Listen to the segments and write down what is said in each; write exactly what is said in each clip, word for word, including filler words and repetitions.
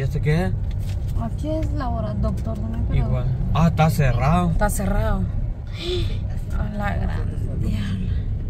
este qué es? Aquí es la hora, doctor. ¿No? Pero... Igual. Ah, está cerrado. Está cerrado. A la gran diabla.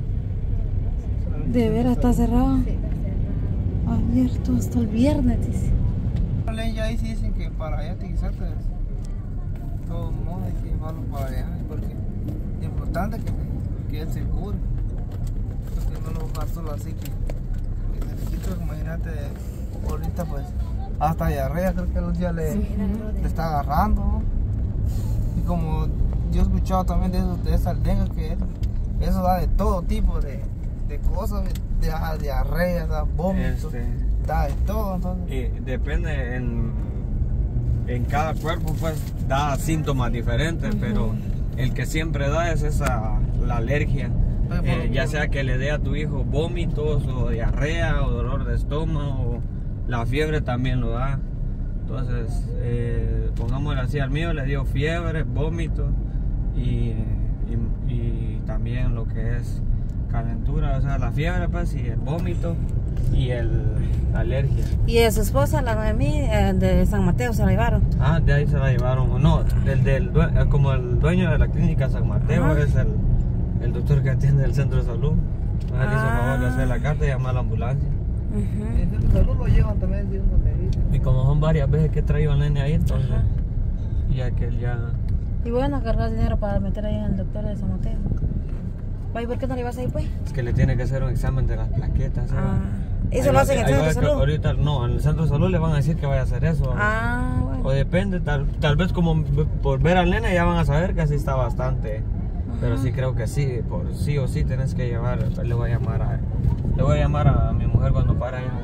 De veras está cerrado. Sí, está cerrado. Abierto hasta el viernes, dice. Ya ahí sí dicen que para allá te quizás de todos modos hay que llevarlo para allá porque es importante que, que él se cure, porque no lo va a dejar solo así que, que se le quita. Imagínate ahorita pues hasta diarrea creo que los días le, Sí, le está agarrando, ¿no? Y como yo he escuchado también de eso, de esa dengue, que eso, eso da de todo tipo de, de cosas, de, de diarrea, da vómitos. Este, Da de todo, entonces. y depende en, en cada cuerpo, pues da síntomas diferentes, uh-huh. Pero el que siempre da es esa, la alergia. Eh, ya sea que le dé a tu hijo vómitos o diarrea o dolor de estómago, la fiebre también lo da. Entonces, eh, pongámosle así, al mío le dio fiebre, vómitos y, y, y también lo que es calentura, o sea, la fiebre pues y el vómito y el, la alergia. Y de su esposa, la Noemí, eh, de San Mateo, se la llevaron. Ah, de ahí se la llevaron. No, del, del, como el dueño de la clínica San Mateo. Ajá. Es el, el doctor que atiende el centro de salud. Él ah. hizo el favor de hacer la carta y llamar a la ambulancia. Uh-huh. El centro de salud lo llevan también, ¿sí? Y como son varias veces que he traído al nene ahí, entonces ajá. Ya que él ya... Y bueno, cargar dinero para meter ahí al doctor de San Mateo. ¿Y por qué no le vas ahí pues? Es que le tiene que hacer un examen de las plaquetas. ¿Sí? Ah. ¿Eso lo hacen en el centro de salud? Ahorita no, en el centro de salud le van a decir que vaya a hacer eso. Ah, bueno. O depende, tal, tal vez como por ver al nene ya van a saber que así está bastante. Ajá. Pero sí creo que sí, por sí o sí tenés que llevar. Le voy a llamar a, le voy a, llamar a mi mujer cuando para allá.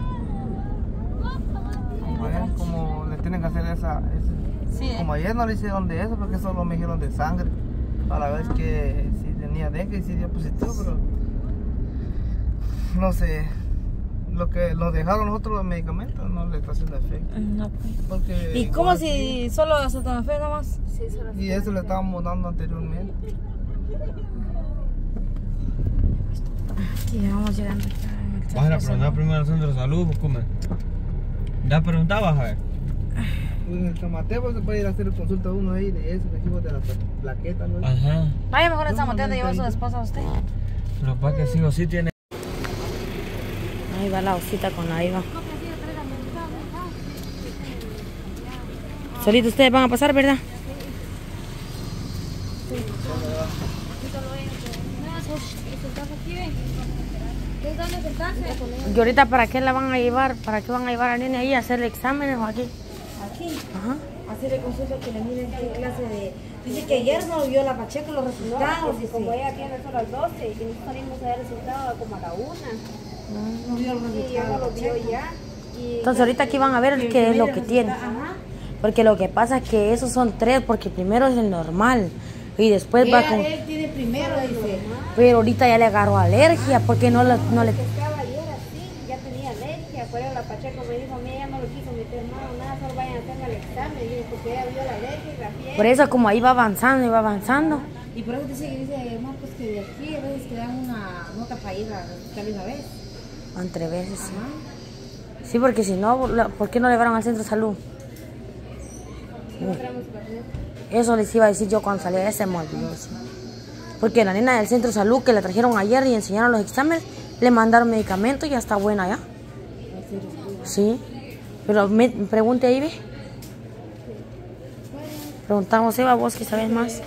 Bueno, como le tienen que hacer esa, esa sí, como ayer no le hicieron de eso porque solo me dijeron de sangre a la vez que sí tenía dengue y sí dio positivo, pero no sé, lo que nos dejaron nosotros los medicamentos no le está haciendo efecto. No. Porque ¿y cómo si sí, solo acetaminofén nomás? Sí, solo y eso le estábamos dando anteriormente. Aquí vamos llegando. Vas a preguntar primero al centro de salud, ¿cómo? ¿Ya preguntabas a ver? En el San Mateo se puede ir a hacer consulta uno ahí de eso, de de la plaqueta, ¿no? Ajá. Vaya mejor en San Mateo, ¿te llevó a su esposa a usted? Pero para que sí o sí tiene. Ahí va la osita con la Iva. Solito ustedes van a pasar, ¿verdad? ¿Y ahorita para qué la van a llevar? ¿Para qué van a llevar a la niña ahí a hacerle exámenes o aquí? Aquí. Ajá. Hacerle consulta que le miren qué clase de... Dice que ayer no vio la Pacheco los resultados. No, como ella tiene solo a las doce y que nosotros salimos a ver resultados como a la una. No, no vio los resultados. Y ella lo vio ya. Y entonces ahorita aquí van a ver qué es lo que tiene. Ajá. Porque lo que pasa es que esos son tres, porque primero es el normal. Y después ella, va con... Él tiene primero, dice. Pero ahorita ya le agarró alergia, porque no, le, no le... Estaba ayer así, ya tenía alergia. Por eso la Pacheco me dijo, a mí ella no lo quiso meter nada, nada, solo vayan a hacerme el examen. Digo, porque ella vio la alergia y la fiebre. Por eso como ahí va avanzando y va avanzando. Ajá. Y por eso dice que dice, no, pues que de aquí a veces que dan una nota para ir a tal una vez. Entre veces, sí. Ajá. Sí, porque si no, ¿por qué no le llevaron al centro de salud? No, eso les iba a decir yo cuando salía de ese molde. Porque la nena del centro de salud que le trajeron ayer y enseñaron los exámenes, le mandaron medicamentos y ya está buena ya. Sí. Pero me pregunte ahí, ve. Preguntamos, Eva, vos que sabes más.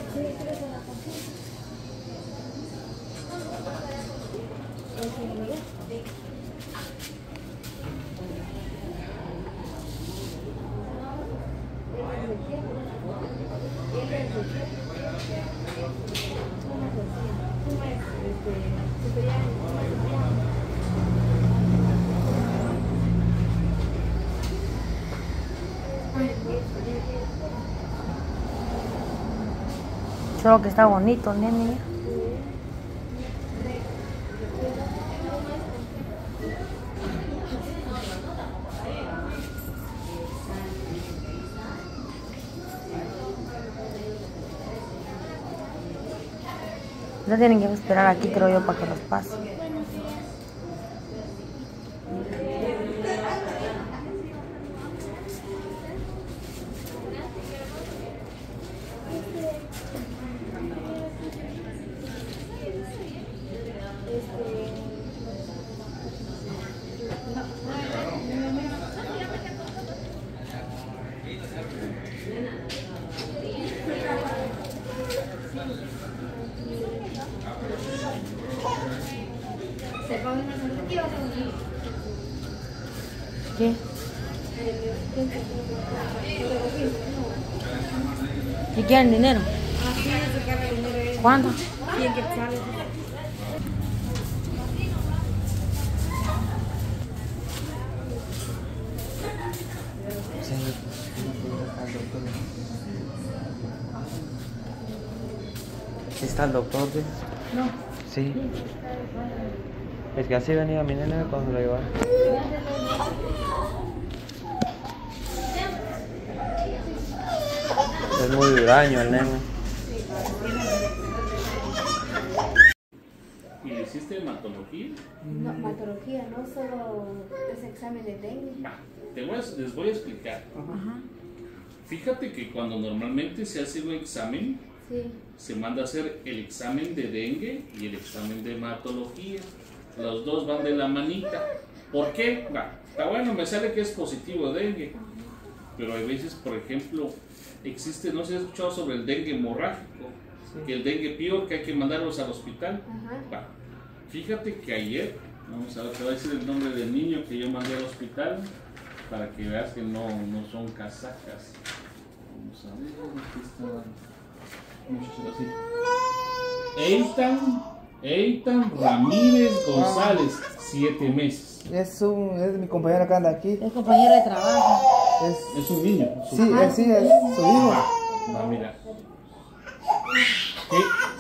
Solo que está bonito, nene. Ya tienen que esperar aquí, creo yo, para que los pase. ¿Qué? ¿Y quieren dinero? ¿Cuánto? cien quetzales. ¿Está el doctor? ¿Sí? No. Sí. Es que así venía mi nene cuando lo llevaba. Es muy huraño el nene. ¿Y le hiciste hematología? No, hematología, no solo ese examen de dengue. Va, te voy a- les voy a explicar. Fíjate que cuando normalmente se hace un examen, Sí. se manda a hacer el examen de dengue y el examen de hematología. Los dos van de la manita. ¿Por qué? Va, está bueno, me sale que es positivo dengue. Pero hay veces, por ejemplo, existe, no sé si has escuchado sobre el dengue hemorrágico, que el dengue peor, que hay que mandarlos al hospital. Ajá. Va, fíjate que ayer, vamos a ver, te voy a decir el nombre del niño que yo mandé al hospital para que veas que no, no son casacas. Vamos a ver, aquí está. Vamos a hacerlo así. Eitan, Eitan Ramírez González, siete meses. Es, un, es mi compañero que anda aquí. Es compañero de trabajo. Es, Es un niño. Su sí, es, sí, es su hijo. Va, mira. Qué,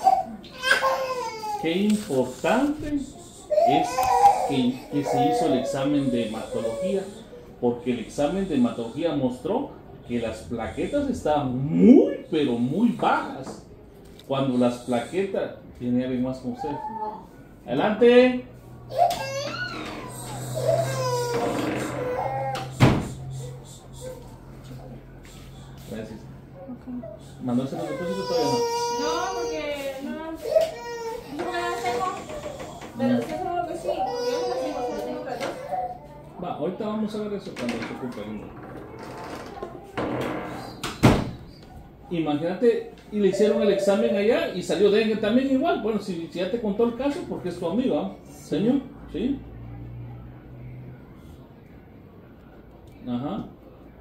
qué importante es que, que se hizo el examen de hematología, porque el examen de hematología mostró que las plaquetas estaban muy, pero muy bajas. Cuando las plaquetas... ¿Tiene alguien más con usted? Adelante. Gracias. ¿Mandó ese depósito todavía no? No, porque no. Yo no la tengo. Pero sí, seguro que sí. Porque yo no la tengo, solo tengo las dos. Va, ahorita vamos a ver eso cuando se ocupe el número. Imagínate, y le hicieron el examen allá y salió dengue también igual. Bueno, si, si ya te contó el caso, porque es tu amigo, ¿ah? Señor, ¿sí? Ajá.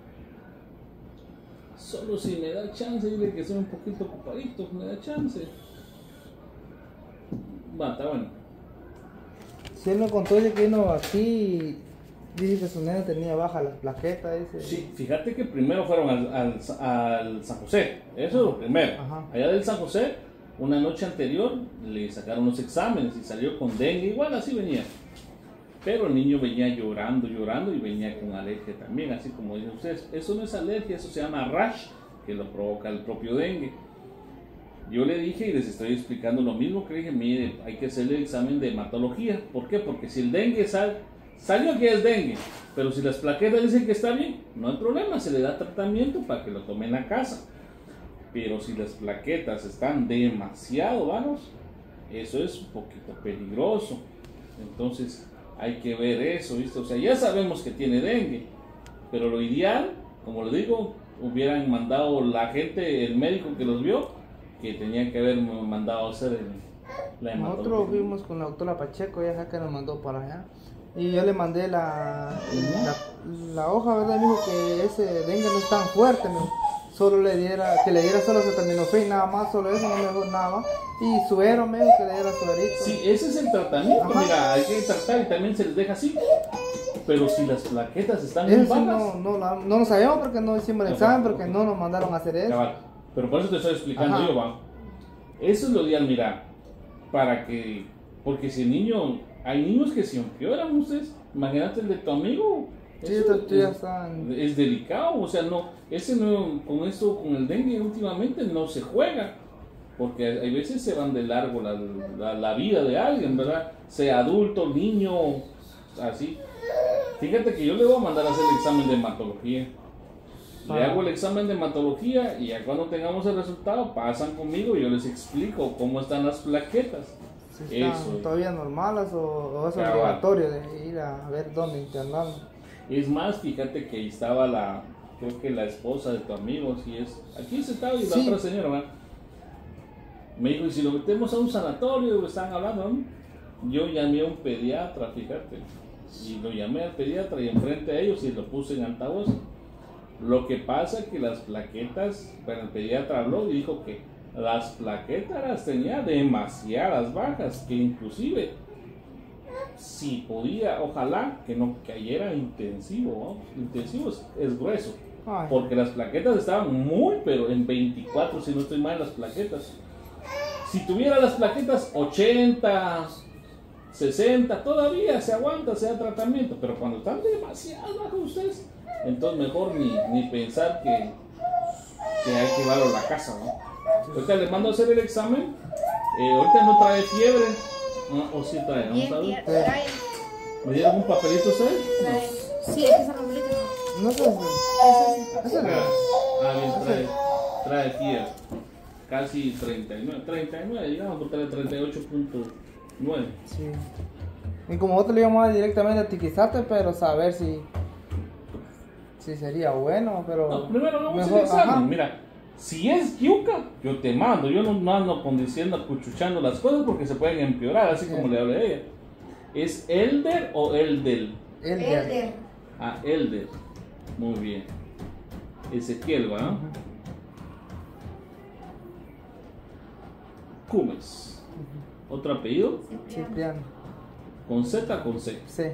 Solo si me da chance, dile que soy un poquito ocupadito, me da chance. Va, está bueno. Si él me contó de que vino aquí, dice que su nena tenía baja la plaqueta, dice. Sí, fíjate que primero fueron al, al, al San José, eso es lo primero. Ajá. Allá del San José, una noche anterior le sacaron los exámenes y salió con dengue, igual así venía. Pero el niño venía llorando, llorando y venía con alergia también, así como dicen ustedes. Eso no es alergia, eso se llama rash, que lo provoca el propio dengue. Yo le dije y les estoy explicando lo mismo que le dije, mire, hay que hacerle el examen de hematología. ¿Por qué? Porque si el dengue sal, salió que es dengue, pero si las plaquetas dicen que está bien, no hay problema, se le da tratamiento para que lo tome en la casa. Pero si las plaquetas están demasiado bajos, eso es un poquito peligroso. Entonces hay que ver eso, ¿viste? O sea, ya sabemos que tiene dengue, pero lo ideal, como le digo, hubieran mandado la gente, el médico que los vio, que tenía que haber mandado a hacer el, la hematología. Nosotros fuimos con la doctora Pacheco, ella que nos mandó para allá. Y yo le mandé la, la, la hoja, ¿verdad? Me dijo que ese dengue no es tan fuerte, me dijo. Solo le diera, que le diera solo acetaminofén, nada más, solo eso, no me dijo nada más. Y suero, me dijo que le diera suerito. Sí, ese es el tratamiento. Ajá. Mira, hay que tratar y también se les deja así. Pero si las plaquetas están muy Eso sí bajas, no, no, la- no lo sabíamos porque no hicimos el examen, porque no nos mandaron a hacer eso. cabal. Pero por eso te estoy explicando Ajá. yo, va. Eso es lo ideal, mira, para que, porque si el niño, hay niños que se empeoran, ustedes, imagínate el de tu amigo. Sí, eso estos ya es, están. es delicado, o sea, no, ese no, con esto, con el dengue últimamente no se juega, porque hay hay veces se van de largo la, la, la vida de alguien, ¿verdad? Sea adulto, niño, así. Fíjate que yo le voy a mandar a hacer el examen de hematología. Le Ah. hago el examen de hematología y ya cuando tengamos el resultado pasan conmigo y yo les explico cómo están las plaquetas. Si están Eso. todavía normales o, o es Cabal. obligatorio de ir a ver dónde internarnos. Es más, fíjate que ahí estaba la, creo que la esposa de tu amigo, si es, aquí sentado y la Sí. otra señora, ¿verdad? Me dijo, y si lo metemos a un sanatorio, estaban hablando, ¿no? yo llamé a un pediatra, fíjate, y lo llamé al pediatra y enfrente a ellos y lo puse en altavoz. Lo que pasa es que las plaquetas, bueno, el pediatra habló y dijo que las plaquetas las tenía demasiadas bajas, que inclusive si podía, ojalá que no cayera intensivo, ¿no? Intensivo es, es grueso, Ay. porque las plaquetas estaban muy, pero en veinticuatro, si no estoy mal, las plaquetas. Si tuviera las plaquetas ochenta, sesenta, todavía se aguanta, se da tratamiento, pero cuando están demasiado bajos ustedes, entonces mejor ni, ni pensar que, que hay que llevarlo a la casa, ¿no? Ahorita le mando a hacer el examen, eh, ahorita no trae fiebre, ah, o sí trae, vamos a ver. Trae, ¿Me dieron un papelito usted? trae. Sí, es que esa papelita. No sé. No. Ah, bien, trae, trae fiebre, casi treinta y nueve, treinta y nueve, digamos, porque trae treinta y ocho punto nueve. Sí. Y como nosotros le íbamos a dar directamente a Tiquizate, pero saber si, si sería bueno, pero... No, primero vamos a hacer mejor, el examen. ajá. Mira, si es yuca, yo te mando. Yo no, no ando con diciendo, cuchuchando las cosas porque se pueden empeorar, así Sí. como le hablé a ella. ¿Es Elder o Eldel? El Elder. Ah, Elder. Muy bien. Ezequiel, ¿va? Cumes. ¿Otro apellido? Cipriano. ¿Con Z o con C? Sí.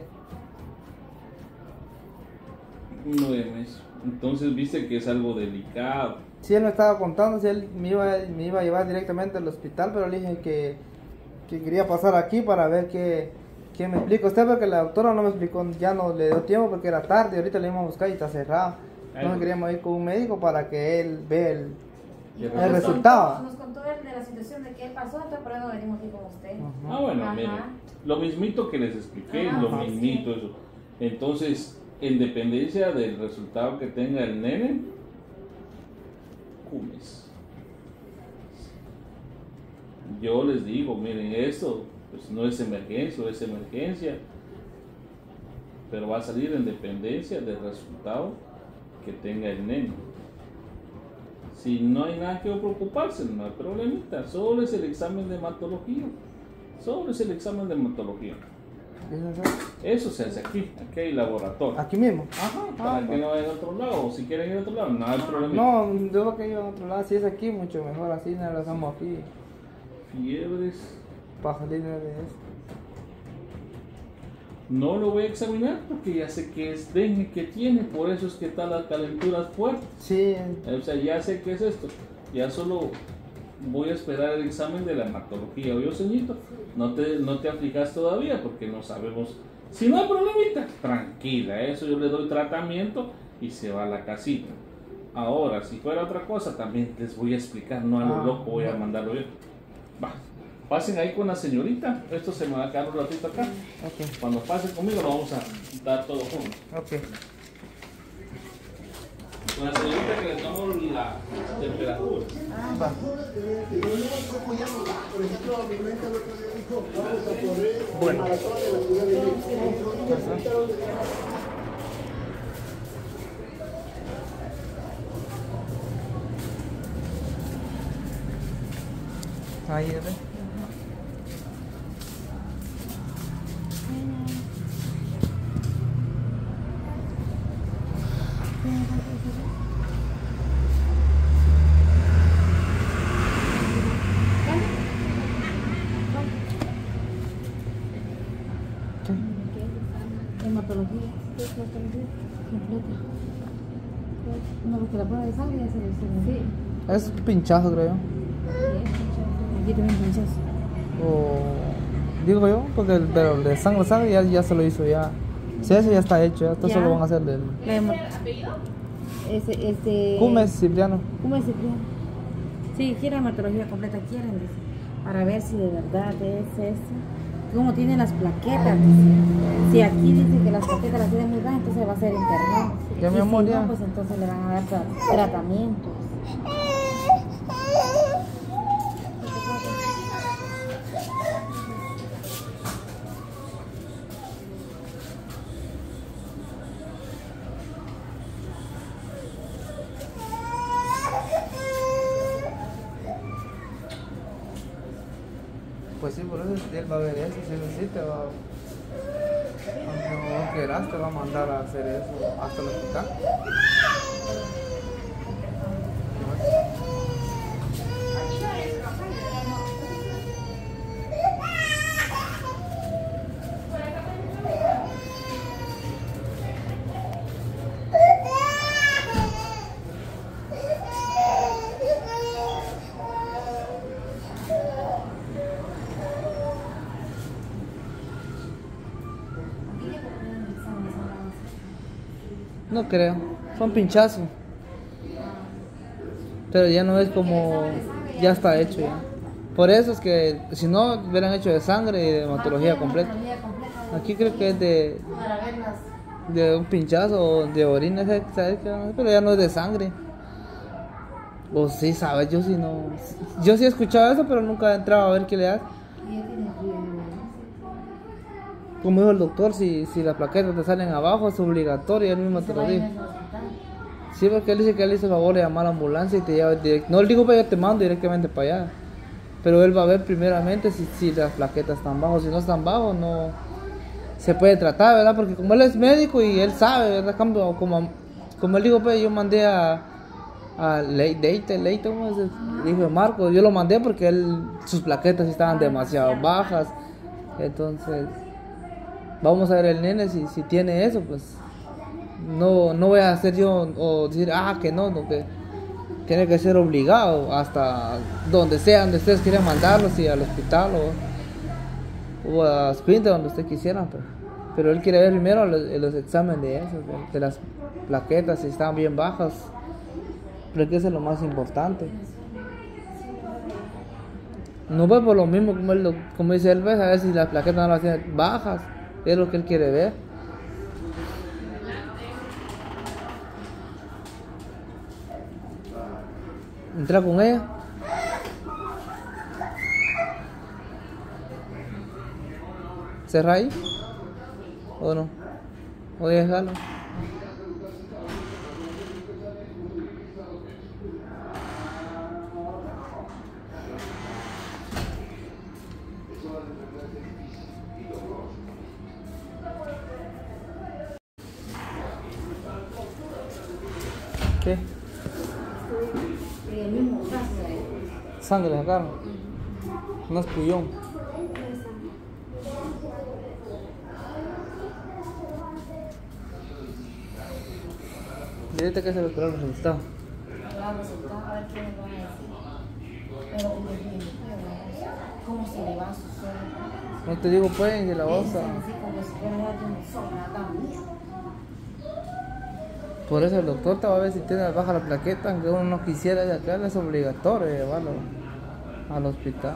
Nueve meses. Entonces viste que es algo delicado. Sí, él me estaba contando si él me iba, me iba a llevar directamente al hospital, pero le dije que, que quería pasar aquí para ver qué, qué me explica usted, porque la doctora no me explicó, ya no le dio tiempo porque era tarde, ahorita le íbamos a buscar y está cerrado. Entonces queríamos ir con un médico para que él vea el, Y el el resultado. Nos contó él de la situación de que él pasó, entonces por eso venimos aquí con usted. Ajá. Ah, bueno, Ajá. mire, lo mismito que les expliqué, Ajá, lo sí. mismito eso. Entonces, en dependencia del resultado que tenga el nene, Cumes. Yo les digo, miren, esto pues no es emergencia, o es emergencia, pero va a salir en dependencia del resultado que tenga el nene. Si no hay nada que preocuparse, no hay problemita, solo es el examen de hematología, solo es el examen de hematología. Eso se hace aquí, aquí hay laboratorio. Aquí mismo. Ajá, para Ah, que no vayan a otro lado, o si quieren ir a otro lado, no hay problema. No, yo creo que yo a otro lado, si es aquí, mucho mejor, así no lo hacemos aquí, Fiebres, para salir de eso. no lo voy a examinar porque ya sé que es dengue que tiene, por eso es que están las calenturas fuertes. Sí, O sea, ya sé qué es esto, ya solo voy a esperar el examen de la hematología. Oye, señorito, no te, no te aflijas todavía porque no sabemos. Si no hay problemita, tranquila, eso yo le doy tratamiento y se va a la casita. Ahora, si fuera otra cosa, también les voy a explicar, no a lo Ah, loco voy a mandarlo yo. Va, pasen ahí con la señorita, esto se me va a quedar un ratito acá. ok, Cuando pasen conmigo lo vamos a dar todo juntos. ok. Con la señorita que le tomo la temperatura. Va. Bueno. Ahí, ¿ves? Hematología. ¿Qué es hematología? Completa. No, porque la prueba de sangre ya se le hizo. Sí. Es un pinchazo, creo yo. Aquí también pinchas. O digo yo, porque el, pero el de sangre sangre ya, ya se lo hizo ya. Sí, ese ya está hecho, ya esto Ya. solo van a hacer del La hemo- Ese, este... Cumes Cipriano. Cumes Cipriano. Sí, quieren hematología completa, quieren, dice. Para ver si de verdad es esto. Cómo tienen las plaquetas, dice. Si aquí dice que las plaquetas las tienen muy bajas, entonces va a ser internado. Ya, Y mi amor, si ya. no, pues entonces le van a dar tra- tratamientos. Pues sí, por eso él va a ver eso, si necesita, va, aunque no quieras, te va a mandar a hacer eso hasta el hospital. No creo, son pinchazos. Pero ya no es como, ya está hecho ya. Por eso es que si no hubieran hecho de sangre y de hematología completa. Aquí creo que es de, de un pinchazo o de orina, ¿sabes? Pero ya no es de sangre. O sí, sabes, yo sí no. Yo sí he escuchado eso, pero nunca he entrado a ver qué le hace. Como dijo el doctor, si, si las plaquetas te salen abajo es obligatorio, él mismo te lo dijo. Sí, porque él dice que él hizo el favor de llamar a la ambulancia y te lleva directo. No, él dijo, pues yo te mando directamente para allá. Pero él va a ver primeramente si, si las plaquetas están bajos. Si no están bajos, no se puede tratar, ¿verdad? Porque como él es médico y él sabe, ¿verdad? Como, como, como él dijo, pues yo mandé a, a Leite, Leite, ¿cómo es el hijo de Marcos? Yo lo mandé porque él, sus plaquetas estaban demasiado bajas. Entonces, vamos a ver el nene si, si tiene eso, pues no, no voy a hacer yo o decir, ah, que no, no, que tiene que ser obligado hasta donde sea, donde ustedes quieran mandarlo, si al hospital o, o a Sprinter, donde ustedes quisieran, pero, pero él quiere ver primero los, los exámenes de eso, de, de las plaquetas, si están bien bajas, creo que eso es lo más importante. No va por lo mismo como, él, como dice él, ves a ver si las plaquetas no las tienen bajas, es lo que él quiere ver. Entra con ella. ¿Cerra ahí? ¿O no? ¿O déjalo? ¿Qué? Sangre le sacaron. No es pullón. Dígate que se le esperó el resultado. ¿Cómo se le va a suceder? No te digo pues que la bolsa. Por eso el doctor te va a ver si tiene baja la plaqueta, aunque uno no quisiera ir acá, es obligatorio llevarlo al hospital.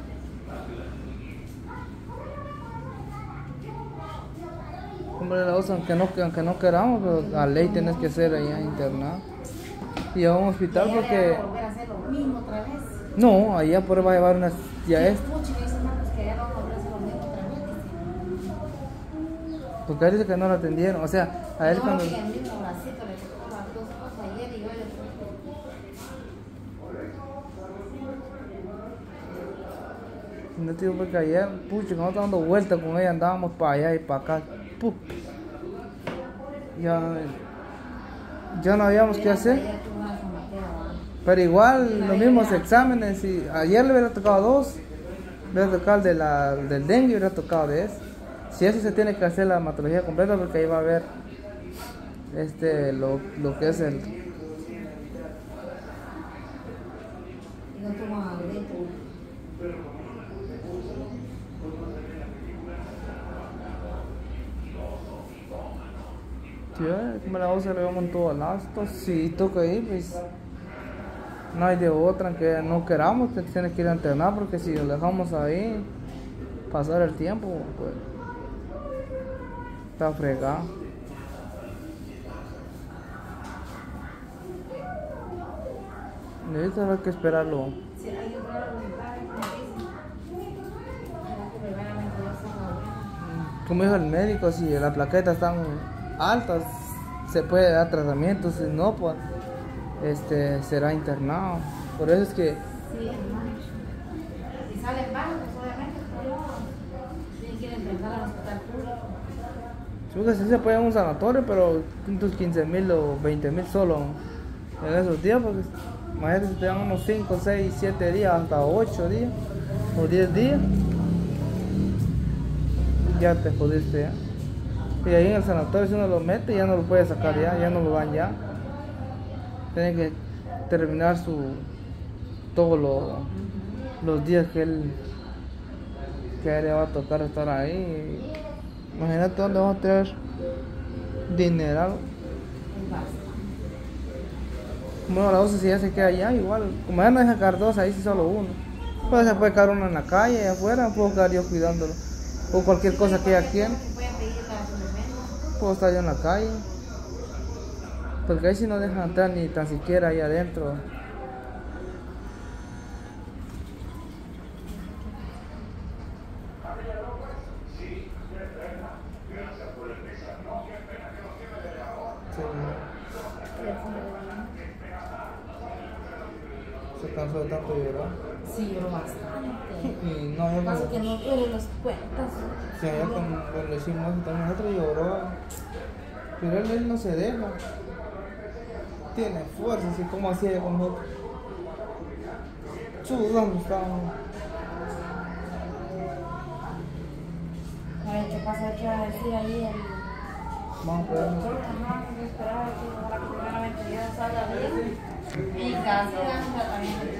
Hombre, la bolsa, aunque no, aunque no queramos, pero a ley tienes que ser allá internado. Y a un hospital porque... ¿Volver a hacer lo mismo otra vez? No, allá por ahí va a llevar unas... Ya es. Porque él dice que no lo atendieron, o sea, a él cuando... No te digo porque ayer, pucha, cuando estábamos dando vueltas con ella, andábamos para allá y para acá. Puh. Ya, ya no habíamos qué hacer. Pero igual, los mismos exámenes. Si ayer le hubiera tocado dos, le hubiera tocado el de la, del dengue, le hubiera tocado de eso. Si eso se tiene que hacer la hematología completa, porque ahí va a ver este, lo, lo que es el... Sí, como la voz le vamos en todos lados, si toca ahí, pues no hay de otra, aunque no queramos, te tienes que ir a entrenar, porque si lo dejamos ahí, pasar el tiempo, pues está fregado. Necesito hay que esperarlo. Como dijo el médico, si las plaquetas están altas, se puede dar tratamiento, si no, pues este, será internado. Por eso es que... Sí, hermano. Si salen bajas, pues obviamente Creo que sí se puede en un sanatorio, pero unos quince mil o veinte mil solo en esos días, porque imagínate si te dan unos cinco, seis, siete días, hasta ocho días o diez días, ya te jodiste ya. Y ahí en el sanatorio si uno lo mete ya no lo puede sacar ya, ya no lo dan ya. Tiene que terminar su todos lo, los días que él que a él le va a tocar estar ahí. Imagínate dónde vamos a tener dinero. Bueno, la doce si ya se queda allá, igual. Como ya no deja quedar dos, ahí sí solo uno. Pues se puede quedar uno en la calle, allá afuera, puedo quedar yo cuidándolo. O cualquier cosa que ella quiera. Puedo estar yo en la calle. Porque ahí sí no dejan entrar ni tan siquiera ahí adentro. Se cansó de tanto llorar. Sí, lloró bastante. Y no, yo Pasa no. que no tuve las cuentas. Sí, allá cuando le hicimos eso, también nosotros lloró. Pero él, él no se deja. Tiene fuerza, así como hacía ella con nosotros. Sudando estábamos. A ver, ¿qué pasa? ¿Qué va a decir ahí el Vamos a quedarnos. doctor? Ajá, yo esperaba que ojalá que primeramente Dios salga bien. Y casi dan tratamiento.